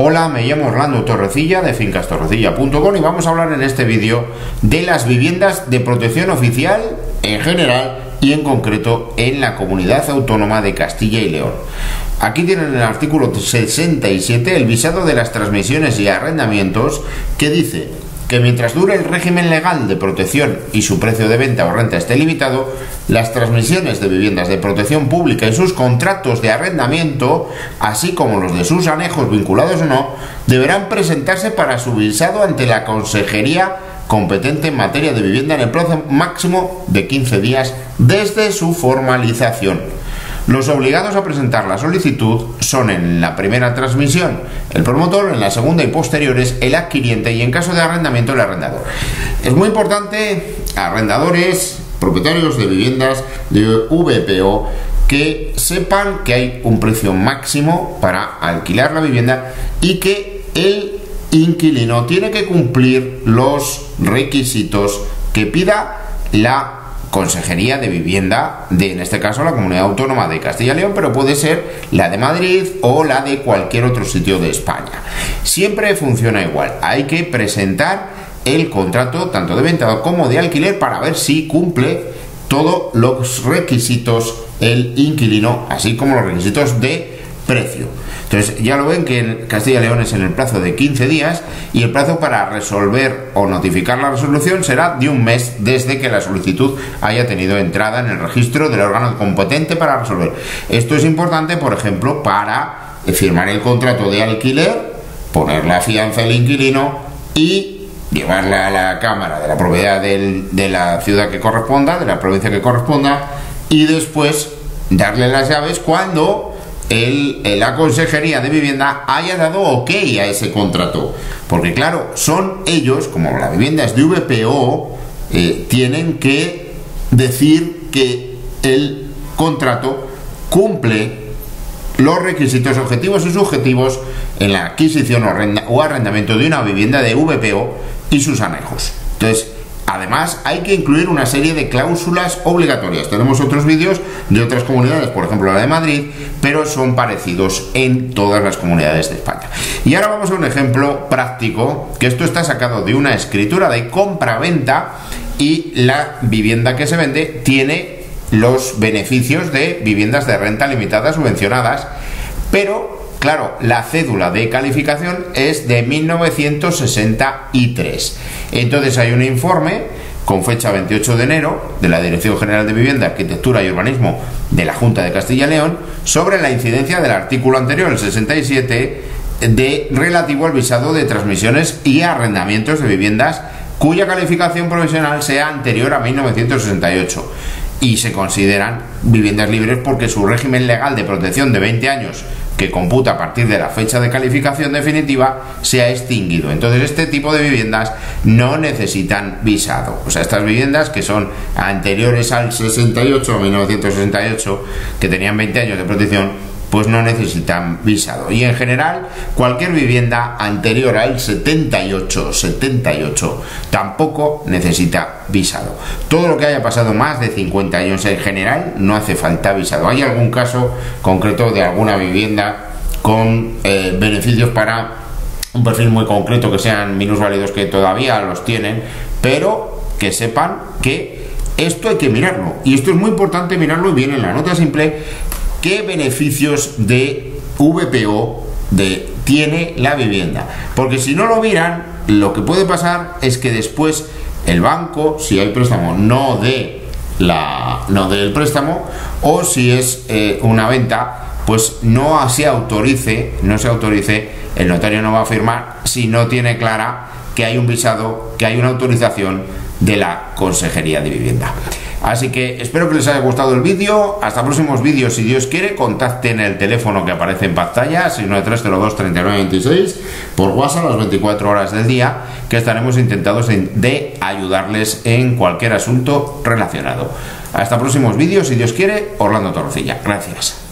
Hola, me llamo Orlando Torrecilla de fincastorrecilla.com y vamos a hablar en este vídeo de las viviendas de protección oficial en general y en concreto en la Comunidad Autónoma de Castilla y León. Aquí tienen el artículo 67, el visado de las transmisiones y arrendamientos, que dice que mientras dure el régimen legal de protección y su precio de venta o renta esté limitado, las transmisiones de viviendas de protección pública y sus contratos de arrendamiento, así como los de sus anejos vinculados o no, deberán presentarse para su visado ante la Consejería competente en materia de vivienda en el plazo máximo de 15 días desde su formalización. Los obligados a presentar la solicitud son en la primera transmisión el promotor, en la segunda y posteriores el adquiriente y en caso de arrendamiento el arrendador. Es muy importante, arrendadores, propietarios de viviendas de VPO, que sepan que hay un precio máximo para alquilar la vivienda y que el inquilino tiene que cumplir los requisitos que pida la Consejería de Vivienda en este caso la Comunidad Autónoma de Castilla y León, pero puede ser la de Madrid o la de cualquier otro sitio de España. Siempre funciona igual, hay que presentar el contrato tanto de venta como de alquiler para ver si cumple todos los requisitos el inquilino, así como los requisitos de precio. Entonces ya lo ven que en Castilla y León es en el plazo de 15 días y el plazo para resolver o notificar la resolución será de un mes desde que la solicitud haya tenido entrada en el registro del órgano competente para resolver. Esto es importante, por ejemplo, para firmar el contrato de alquiler, poner la fianza al inquilino y llevarla a la Cámara de la propiedad de la ciudad que corresponda, de la provincia que corresponda, y después darle las llaves cuando la Consejería de Vivienda haya dado ok a ese contrato, porque claro, son ellos, como la vivienda es de VPO, tienen que decir que el contrato cumple los requisitos objetivos y subjetivos en la adquisición o arrendamiento de una vivienda de VPO y sus anejos. Entonces, además, hay que incluir una serie de cláusulas obligatorias. Tenemos otros vídeos de otras comunidades, por ejemplo la de Madrid, pero son parecidos en todas las comunidades de España. Y ahora vamos a un ejemplo práctico, que esto está sacado de una escritura de compra-venta y la vivienda que se vende tiene los beneficios de viviendas de renta limitada subvencionadas, pero claro, la cédula de calificación es de 1963. Entonces hay un informe con fecha 28 de enero de la Dirección General de Vivienda, Arquitectura y Urbanismo de la Junta de Castilla y León sobre la incidencia del artículo anterior, el 67, relativo al visado de transmisiones y arrendamientos de viviendas cuya calificación provisional sea anterior a 1968 y se consideran viviendas libres porque su régimen legal de protección de 20 años que computa a partir de la fecha de calificación definitiva se ha extinguido. Entonces este tipo de viviendas no necesitan visado. O sea, estas viviendas que son anteriores al 68, 1968, que tenían 20 años de protección, pues no necesitan visado. Y en general, cualquier vivienda anterior al 78 tampoco necesita visado. Todo lo que haya pasado más de 50 años en general no hace falta visado. Hay algún caso concreto de alguna vivienda con beneficios para un perfil muy concreto que sean minusválidos, que todavía los tienen, pero que sepan que esto hay que mirarlo. Y esto es muy importante mirarlo, y viene en la nota simple qué beneficios de VPO tiene la vivienda, porque si no lo miran, lo que puede pasar es que después el banco, si hay préstamo, no dé el préstamo, o si es una venta, pues no se autorice, el notario no va a firmar si no tiene clara que hay un visado, que hay una autorización de la Consejería de Vivienda. Así que espero que les haya gustado el vídeo. Hasta próximos vídeos, si Dios quiere. Contacten el teléfono que aparece en pantalla, 693023926, por WhatsApp las 24 horas del día, que estaremos intentados de ayudarles en cualquier asunto relacionado. Hasta próximos vídeos, si Dios quiere. Orlando Torrecilla. Gracias.